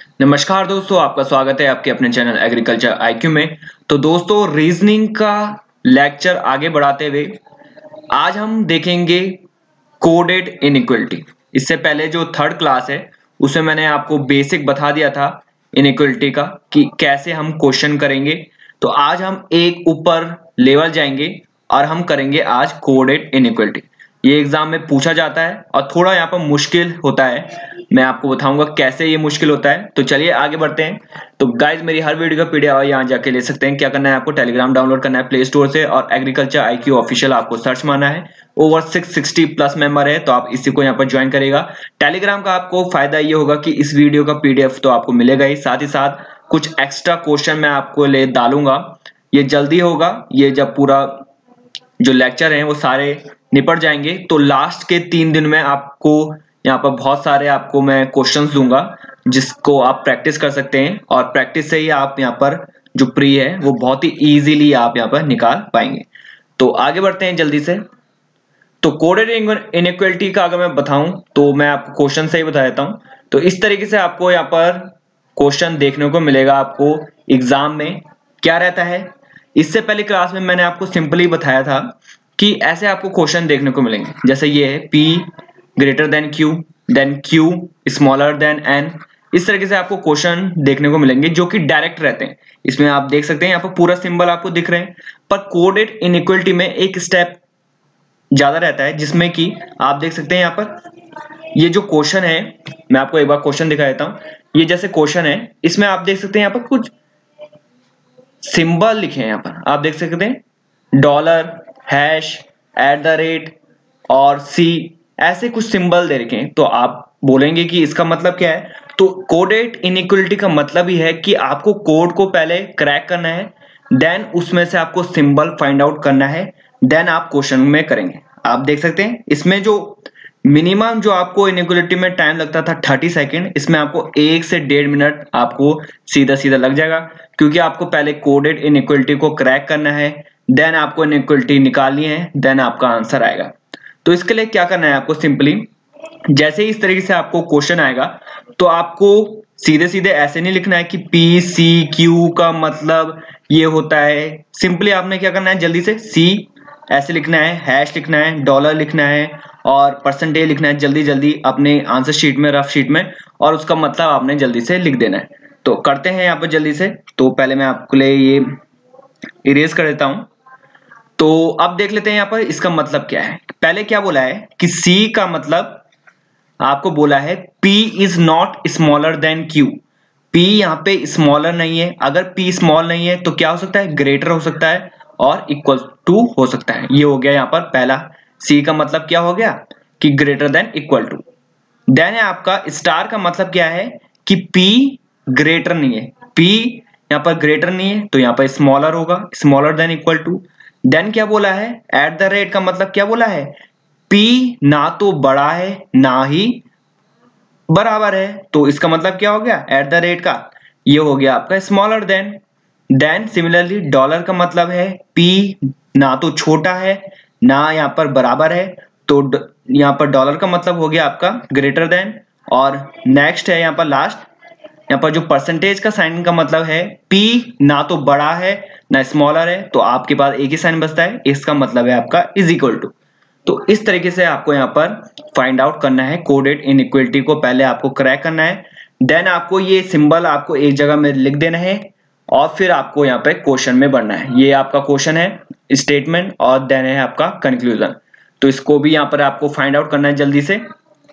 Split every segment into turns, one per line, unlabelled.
नमस्कार दोस्तों, आपका स्वागत है आपके अपने चैनल एग्रीकल्चर आईक्यू में। तो दोस्तों, रीजनिंग का लेक्चर आगे बढ़ाते हुए आज हम देखेंगे कोडेड इनइक्वलिटी। इससे पहले जो थर्ड क्लास है उसमें मैंने आपको बेसिक बता दिया था इनइक्वलिटी का कि कैसे हम क्वेश्चन करेंगे। तो आज हम एक ऊपर लेवल जाएंगे और हम करेंगे आज कोडेड इनइक्वलिटी। ये एग्जाम में पूछा जाता है और थोड़ा यहाँ पर मुश्किल होता है। मैं आपको बताऊंगा कैसे ये मुश्किल होता है। तो चलिए आगे बढ़ते हैं। तो गाइज, मेरी हर वीडियो का पीडीएफ यहाँ जाके ले सकते हैं। क्या करना है आपको, टेलीग्राम डाउनलोड करना है प्ले स्टोर से और एग्रीकल्चर आईक्यू ऑफिशियल आपको सर्च मारना है। ओवर 660 प्लस मेंबर है, तो आप इसी को यहाँ पर ज्वाइन करेगा। टेलीग्राम का आपको फायदा ये होगा कि इस वीडियो का पीडीएफ तो आपको मिलेगा ही, साथ ही साथ कुछ एक्स्ट्रा क्वेश्चन मैं आपको ले डालूंगा। ये जल्दी होगा, ये जब पूरा जो लेक्चर हैं वो सारे निपट जाएंगे तो लास्ट के 3 दिन में आपको यहाँ पर बहुत सारे आपको मैं क्वेश्चंस दूंगा जिसको आप प्रैक्टिस कर सकते हैं और प्रैक्टिस से ही आप यहाँ पर जो प्री है वो बहुत ही इजीली आप यहाँ पर निकाल पाएंगे। तो आगे बढ़ते हैं जल्दी से। तो कोडेड इनइक्वलिटी का अगर मैं बताऊं तो मैं आपको क्वेश्चन से ही बता देता हूं। तो इस तरीके से आपको यहाँ पर क्वेश्चन देखने को मिलेगा। आपको एग्जाम में क्या रहता है, इससे पहले क्लास में मैंने आपको सिंपली बताया था कि ऐसे आपको क्वेश्चन देखने को मिलेंगे। जैसे ये है P greater than Q smaller than N। इस तरीके से आपको क्वेश्चन देखने को मिलेंगे जो कि डायरेक्ट रहते हैं। इसमें आप देख सकते हैं यहाँ पर पूरा सिंबल आपको दिख रहे हैं, पर कोडेड इनइक्वलिटी में एक स्टेप ज्यादा रहता है जिसमें कि आप देख सकते हैं यहाँ पर ये जो क्वेश्चन है, मैं आपको एक बार क्वेश्चन दिखा देता हूं। ये जैसे क्वेश्चन है, इसमें आप देख सकते हैं यहाँ पर कुछ सिंबल लिखे हैं। यहाँ पर आप देख सकते हैं डॉलर, हैश, @ और C, ऐसे कुछ सिंबल दे रखे हैं। तो आप बोलेंगे कि इसका मतलब क्या है। तो कोडेड इनइक्वलिटी का मतलब ही है कि आपको कोड को पहले क्रैक करना है, देन उसमें से आपको सिंबल फाइंड आउट करना है, देन आप क्वेश्चन में करेंगे। आप देख सकते हैं इसमें जो मिनिमम जो आपको इनइक्वलिटी में टाइम लगता था 30 सेकेंड, इसमें आपको 1 से 1.5 मिनट आपको सीधा सीधा लग जाएगा, क्योंकि आपको पहले कोडेड इनइक्वलिटी को क्रैक करना है, देन आपको इनइक्वलिटी निकालनी है, देन आपका आंसर आएगा। तो इसके लिए क्या करना है आपको, सिंपली जैसे ही इस तरीके से आपको क्वेश्चन आएगा तो आपको सीधे सीधे ऐसे नहीं लिखना है कि PCQ का मतलब ये होता है। सिंपली आपने क्या करना है, जल्दी से C ऐसे लिखना है, हैश लिखना है, डॉलर लिखना है और परसेंटेज लिखना है जल्दी जल्दी अपने आंसर शीट में, रफ शीट में, और उसका मतलब आपने जल्दी से लिख देना है। तो करते हैं यहाँ पर जल्दी से। तो पहले मैं आपके लिए ये इरेज कर देता हूं। तो अब देख लेते हैं यहाँ पर इसका मतलब क्या है। पहले क्या बोला है कि C का मतलब आपको बोला है P is not smaller than Q। P यहाँ पे स्मॉलर नहीं है। अगर P स्मॉल नहीं है तो क्या हो सकता है, ग्रेटर हो सकता है और इक्वल टू हो सकता है। ये हो गया यहाँ पर पहला। C का मतलब क्या हो गया कि greater than equal to. Then है आपका स्टार का मतलब क्या है कि P ग्रेटर नहीं है। P यहाँ पर ग्रेटर नहीं है तो यहाँ पर स्मॉलर होगा, smaller than equal to. Then क्या बोला है, @ का मतलब क्या बोला है, P ना तो बड़ा है ना ही बराबर है। तो इसका मतलब क्या हो गया, @ का ये हो गया आपका smaller than. Then similarly dollar का मतलब है P ना तो छोटा है ना यहाँ पर बराबर है, तो यहाँ पर डॉलर का मतलब हो गया आपका ग्रेटर देन। और नेक्स्ट है यहाँ पर लास्ट, यहाँ पर जो परसेंटेज का साइन का मतलब है P ना तो बड़ा है ना स्मॉलर है, तो आपके पास एक ही साइन बचता है, इसका मतलब है आपका इज इक्वल टू। तो इस तरीके से आपको यहाँ पर फाइंड आउट करना है कोडेड इनइक्वलिटी को, पहले आपको क्रैक करना है, देन आपको ये सिंबल आपको एक जगह में लिख देना है और फिर आपको यहाँ पे क्वेश्चन में बढ़ना है। ये आपका क्वेश्चन है, स्टेटमेंट, और देन है आपका कंक्लूजन। तो इसको भी यहाँ पर आपको फाइंड आउट करना है जल्दी से।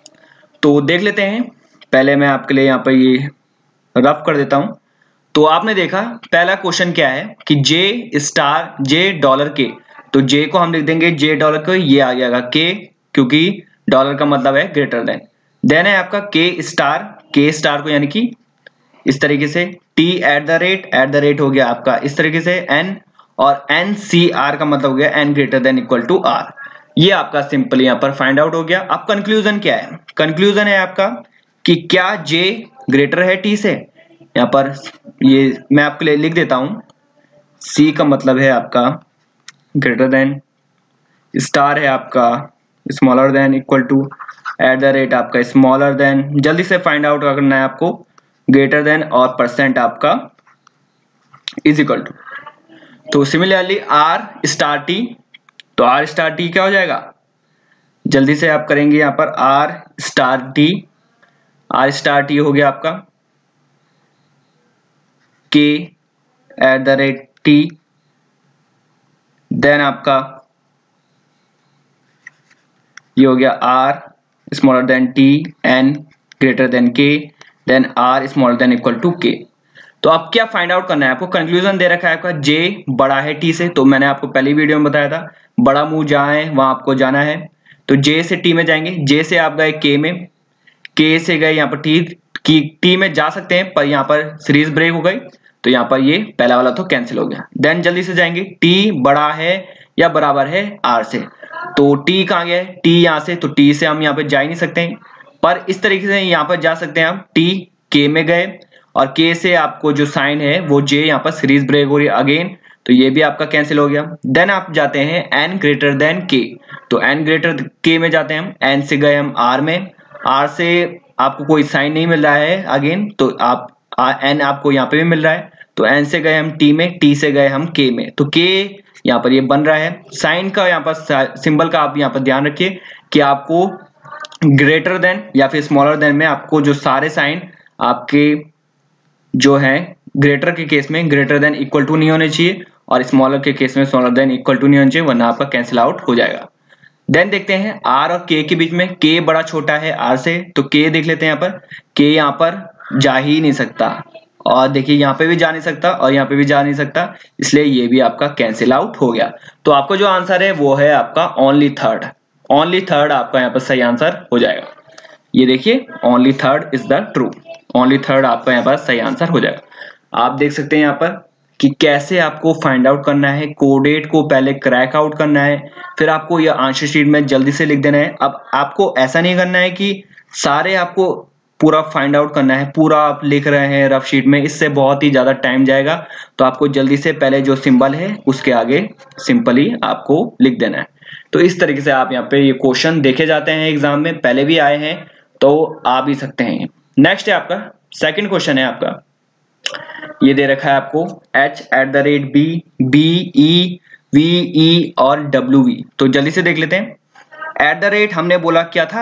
तो देख लेते हैं। पहले मैं आपके लिए यहाँ पर ये रफ कर देता हूं। तो आपने देखा पहला क्वेश्चन क्या है कि J डॉलर के, तो J को हम लिख देंगे J डॉलर को, ये आ जाएगा K, क्योंकि डॉलर का मतलब है ग्रेटर देन। देन है आपका K स्टार को यानी कि इस तरीके से, T @ हो गया आपका इस तरीके से N, और NCR का मतलब हो गया N greater than equal to R। ये आपका सिंपल यहाँ पर फाइंड आउट हो गया। अब कंक्लूजन क्या है, कंक्लूजन है आपका कि क्या J ग्रेटर है T से। यहाँ पर ये मैं आपके लिए लिख देता हूं, C का मतलब है आपका ग्रेटर देन, स्टार है आपका स्मॉलर देन इक्वल टू, @ आपका स्मॉलर देन। जल्दी से फाइंड आउट करना है आपको, ग्रेटर देन और परसेंट आपका इज इक्वल टू, तो सिमिलरली आर स्टार टी, तो आर स्टार टी क्या हो जाएगा, जल्दी से आप करेंगे यहाँ पर R star T, R star T हो गया आपका K at the rate T, then आपका ये हो गया R smaller than T N greater than K, then R smaller than equal to K. तो अब क्या फाइंड आउट करना है आपको, कंक्लूजन दे रखा है आपका जे बड़ा है टी से, तो मैंने आपको पहली वीडियो में बताया था बड़ा मुंह जहां है वहां आपको जाना है, तो जे से टी में जाएंगे, जे से आप गए के में, के से गए यहाँ पर टी की, टी में जा सकते हैं पर यहाँ पर सीरीज ब्रेक हो गई, तो यहाँ पर ये पहला वाला तो कैंसिल हो गया। देन जल्दी से जाएंगे टी बड़ा है या बराबर है आर से, तो टी कहाँ गया है, टी यहाँ से, तो टी से हम यहाँ पे जा ही नहीं सकते हैं, पर इस तरीके से यहाँ पर जा सकते हैं हम, टी के में गए और के से आपको जो साइन है वो जे, यहाँ पर सीरीज ब्रेक हो रही है अगेन, तो ये भी आपका कैंसिल हो गया। देन आप जाते हैं एन ग्रेटर देन के, तो एन ग्रेटर के में जाते हैं हम, एन से गए हम आर में, आर से आपको कोई साइन नहीं मिल रहा है अगेन, तो आप एन आपको यहाँ पे भी मिल रहा है, तो एन से गए हम टी में, टी से गए हम के में, तो के यहाँ पर ये बन रहा है। साइन का यहाँ पर सिंबल का आप यहाँ पर ध्यान रखिए कि आपको ग्रेटर देन या फिर स्मॉलर देन में आपको जो सारे साइन आपके जो है ग्रेटर के केस में ग्रेटर देन इक्वल टू नहीं होने चाहिए और स्मॉलर के केस में स्मॉलर देन इक्वल टू नहीं होना चाहिए, वरना आपका कैंसिल आउट हो जाएगा। देन देखते हैं आर और के के बीच में, के बड़ा छोटा है आर से, तो के देख लेते हैं यहाँ पर, के यहाँ पर जा ही नहीं सकता और देखिए यहाँ पे भी जा नहीं सकता और यहाँ पे भी जा नहीं सकता, इसलिए ये भी आपका कैंसिल आउट हो गया। तो आपको जो आंसर है वो है आपका ओनली थर्ड, ओनली थर्ड आपका यहाँ पर सही आंसर हो जाएगा। ये देखिए only third is the true, only third आपका यहाँ पर सही आंसर हो जाएगा। आप देख सकते हैं यहाँ पर कि कैसे आपको फाइंड आउट करना है, कोडेट को पहले क्रैक आउट करना है, फिर आपको यह आंसर शीट में जल्दी से लिख देना है। अब आपको ऐसा नहीं करना है कि सारे आपको पूरा फाइंड आउट करना है, पूरा आप लिख रहे हैं रफ शीट में, इससे बहुत ही ज्यादा टाइम जाएगा, तो आपको जल्दी से पहले जो सिंबल है उसके आगे सिंपली आपको लिख देना है। तो इस तरीके से आप यहाँ पे ये क्वेश्चन देखे जाते हैं एग्जाम में, पहले भी आए हैं तो आ भी सकते हैं। नेक्स्ट है आपका सेकंड क्वेश्चन है आपका, ये दे रखा है आपको h at the rate B, B E V E और डब्ल्यू वी, तो जल्दी से देख लेते हैं। एट द रेट हमने बोला क्या था,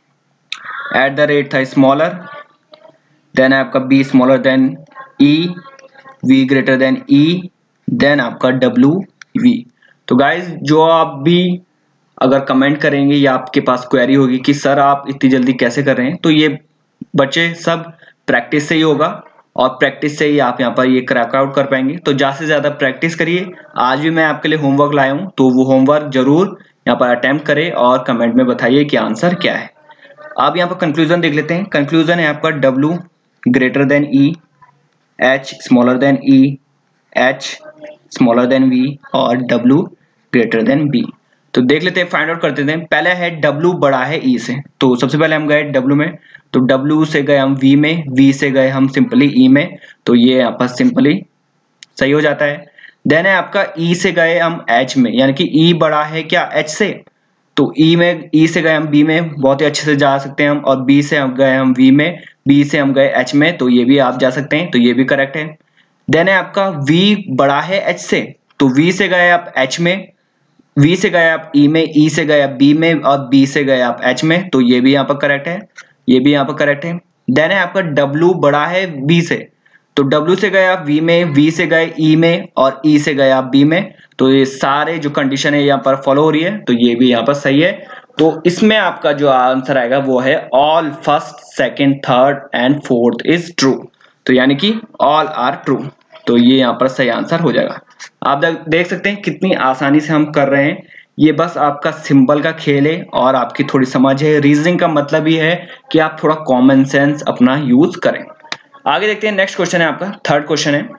एट द रेट था स्मॉलर, देन आपका B smaller than E, V greater than E, then आपका डब्ल्यू वी। तो गाइज जो आप भी अगर कमेंट करेंगे या आपके पास क्वेरी होगी कि सर आप इतनी जल्दी कैसे कर रहे हैं, तो ये बच्चे सब प्रैक्टिस से ही होगा और प्रैक्टिस से ही आप यहाँ पर ये क्रैक आउट कर पाएंगे। तो ज़्यादा से ज़्यादा प्रैक्टिस करिए। आज भी मैं आपके लिए होमवर्क लाया हूँ, तो वो होमवर्क जरूर यहाँ पर अटेम्प्ट करें और कमेंट में बताइए कि आंसर क्या है। आप यहाँ पर कंक्लूजन देख लेते हैं। कंक्लूजन है आपका W greater than E, H smaller than E, H smaller than V और W ग्रेटर देन B। तो देख लेते हैं, फाइंड आउट करते हैं। पहले है W बड़ा है E से, तो सबसे पहले हम गए W में, तो W से गए हम V में, V से गए हम सिंपली E में, तो ये यहाँ पर सिंपली सही हो जाता है। देन है आपका E से गए हम H में, यानी कि E बड़ा है क्या H से, तो E से गए हम B में, बहुत ही अच्छे से जा सकते हैं हम, और B से हम गए हम V में, B से हम गए H में, तो ये भी आप जा सकते हैं, तो ये भी करेक्ट है। देन है आपका V बड़ा है H से, तो V से गए आप H में, V से गए आप E में, E से गए आप B में और B से गए आप H में, तो ये भी यहाँ पर करेक्ट है, ये भी यहाँ पर करेक्ट है। देन है आपका W बड़ा है B से, तो W से गए आप V में, V से गए E में और E से गए आप B में, तो ये सारे जो कंडीशन है यहाँ पर फॉलो हो रही है, तो ये भी यहाँ पर सही है। तो इसमें आपका जो आंसर आएगा वो है all first second third and fourth is true, तो यानी कि ऑल आर ट्रू, तो ये यहाँ पर सही आंसर हो जाएगा। आप देख सकते हैं कितनी आसानी से हम कर रहे हैं, ये बस आपका सिंबल का खेल है और आपकी थोड़ी समझ है। रीजनिंग का मतलब ही है कि आप थोड़ा कॉमन सेंस अपना यूज करें। आगे देखते हैं, नेक्स्ट क्वेश्चन है आपका थर्ड क्वेश्चन है,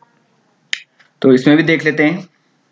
तो इसमें भी देख लेते हैं।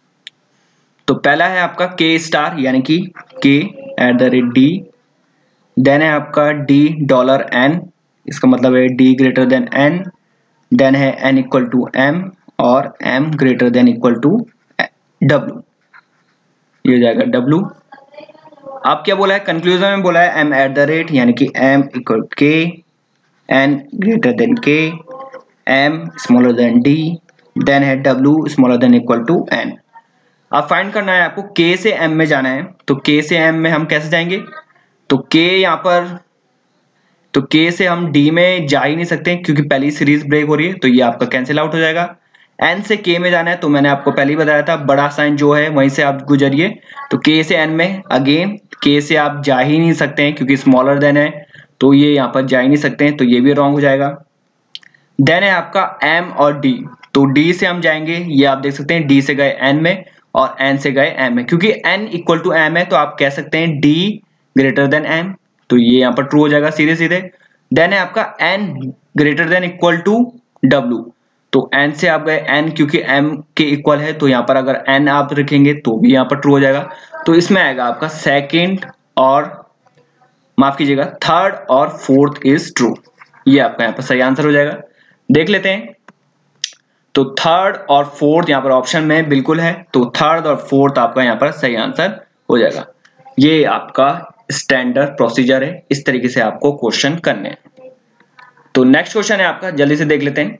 तो पहला है आपका के स्टार, यानी कि K at the rate D, then है आपका डी डॉलर एन, इसका मतलब है D greater than N, then है एन इक्वल टू एम और M greater than equal to W, ये हो जाएगा डब्ल्यू। आप क्या बोला है कंक्लूजन में, बोला है एम एट द रेट, यानी कि M equal K n greater than k, m smaller than d, देन है w smaller than equal to n। अब फाइंड करना है आपको k से m में जाना है, तो k से m में हम कैसे जाएंगे, तो k यहाँ पर, तो k से हम d में जा ही नहीं सकते क्योंकि पहली सीरीज ब्रेक हो रही है, तो ये आपका कैंसिल आउट हो जाएगा। n से k में जाना है, तो मैंने आपको पहले ही बताया था बड़ा साइन जो है वहीं से आप गुजरिए, तो k से n में अगेन k से आप जा ही नहीं सकते हैं क्योंकि स्मॉलर देन है, तो ये यहाँ पर जा ही नहीं सकते हैं, तो ये भी रॉन्ग हो जाएगा। देन है आपका m और d, तो d से हम जाएंगे, ये आप देख सकते हैं d से गए n में और n से गए m में, क्योंकि n इक्वल टू m है तो आप कह सकते हैं d ग्रेटर देन m, तो ये यहाँ पर ट्रू हो जाएगा सीधे सीधे। देन है आपका n greater than equal to w, तो n से आप गए n क्योंकि m के इक्वल है, तो यहाँ पर अगर n आप रखेंगे तो भी यहाँ पर ट्रू हो जाएगा। तो इसमें आएगा आपका सेकंड और माफ कीजिएगा थर्ड और फोर्थ इज ट्रू, ये आपका यहाँ पर सही आंसर हो जाएगा। देख लेते हैं, तो थर्ड और फोर्थ यहाँ पर ऑप्शन में बिल्कुल है, तो थर्ड और फोर्थ आपका यहाँ पर सही आंसर हो जाएगा। ये आपका स्टैंडर्ड प्रोसीजर है, इस तरीके से आपको क्वेश्चन करने हैं। तो नेक्स्ट क्वेश्चन है आपका, जल्दी से देख लेते हैं।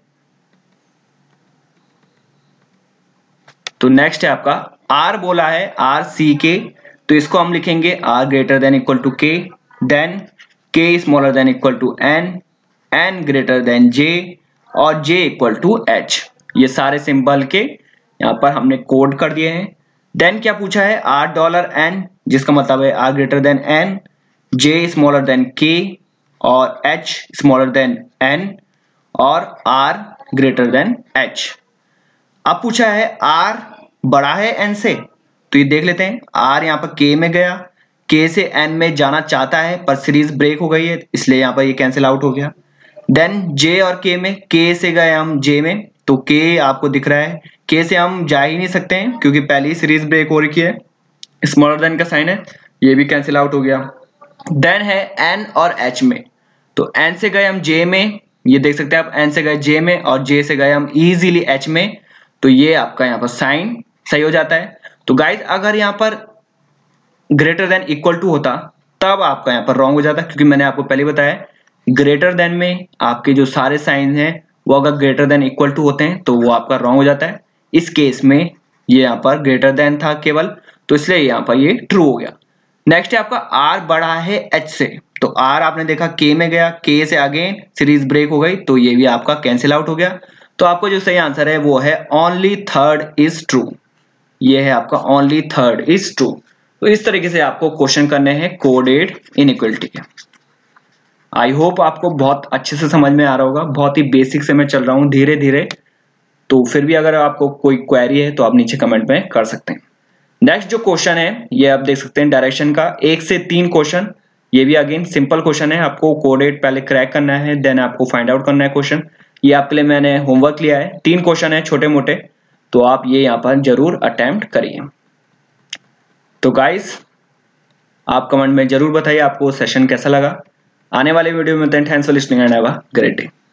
तो नेक्स्ट है आपका R बोला है R C K, तो इसको हम लिखेंगे R greater than equal to K, then K smaller than equal to N, N greater than J और J इक्वल टू H। ये सारे सिंबल के यहाँ पर हमने कोड कर दिए हैं। देन क्या पूछा है $N, जिसका मतलब है R greater than N, J smaller than K और H स्मॉलर देन N और R ग्रेटर देन H। अब पूछा है R बड़ा है N से, तो ये देख लेते हैं। R यहाँ पर K में गया, K से N में जाना चाहता है पर सीरीज ब्रेक हो गई है, इसलिए यहाँ पर ये कैंसिल आउट हो गया। देन J और K में, K से गए हम J में, तो K आपको दिख रहा है, K से हम जा ही नहीं सकते हैं क्योंकि पहली सीरीज ब्रेक हो रखी है, स्मॉलर देन का साइन है, ये भी कैंसिल आउट हो गया। देन है N और H में, तो N से गए हम J में, ये देख सकते हैं आप, N से गए J में और J से गए हम इजीली H में, तो ये आपका यहाँ पर साइन सही हो जाता है। तो गाइज अगर यहाँ पर ग्रेटर देन इक्वल टू होता तब आपका यहाँ पर रॉन्ग हो जाता, क्योंकि मैंने आपको पहले बताया ग्रेटर देन में आपके जो सारे साइन हैं वो अगर ग्रेटर देन इक्वल टू होते हैं तो वो आपका रॉन्ग हो जाता है। इस केस में ये यहाँ पर ग्रेटर देन था केवल, तो इसलिए यहाँ पर ये ट्रू हो गया। नेक्स्ट है आपका R बड़ा है H से, तो R आपने देखा K में गया, K से अगेन सीरीज ब्रेक हो गई, तो ये भी आपका कैंसिल आउट हो गया। तो आपको जो सही आंसर है वो है ओनली थर्ड इज ट्रू, ये है आपका ओनली थर्ड इज ट्रू। तो इस तरीके से आपको क्वेश्चन करने हैं कोडेड इनइक्वालिटी के। आई होप आपको बहुत अच्छे से समझ में आ रहा होगा, बहुत ही बेसिक से मैं चल रहा हूँ धीरे धीरे, तो फिर भी अगर आपको कोई क्वेरी है तो आप नीचे कमेंट में कर सकते हैं। नेक्स्ट जो क्वेश्चन है ये आप देख सकते हैं डायरेक्शन का 1 से 3 क्वेश्चन, ये भी अगेन सिंपल क्वेश्चन है, आपको कोडेड पहले क्रैक करना है, देन आपको फाइंड आउट करना है क्वेश्चन। ये आपके लिए मैंने होमवर्क लिया है, 3 क्वेश्चन है छोटे मोटे, तो आप ये यहाँ पर जरूर अटेम्प्ट करिए। तो गाइस आप कमेंट में जरूर बताइए आपको सेशन कैसा लगा। आने वाले वीडियो में thanks for listening and have a great day.